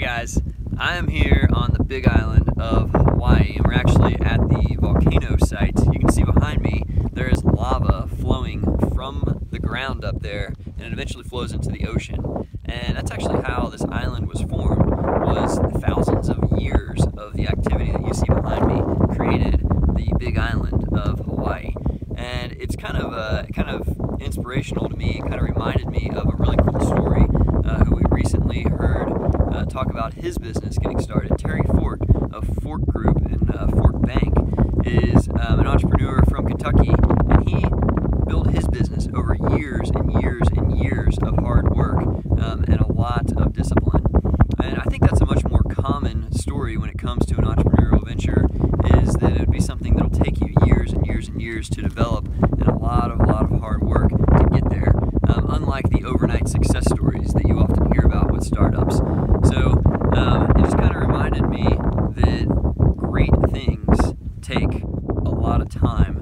guys, I am here on the big island of Hawaii, and we're actually at the volcano site. You can see behind me there is lava flowing from the ground up there, and it eventually flows into the ocean. And that's actually how this island was formed, was thousands of years of the activity that you see behind me created the big island of Hawaii. And it's kind of inspirational to me. It kind of reminded me of a really cool story who we recently heard talk about his business getting started. Terry Fork of Fork Group in Fork Bank is an entrepreneur from Kentucky, and he built his business over years and years and years of hard work and a lot of discipline. And I think that's a much more common story when it comes to an entrepreneurial venture, is that it would be something that'll take you years and years and years to develop, and a lot of hard work to get there, unlike the overnight success stories that you often hear about with startups. So it just kind of reminded me that great things take a lot of time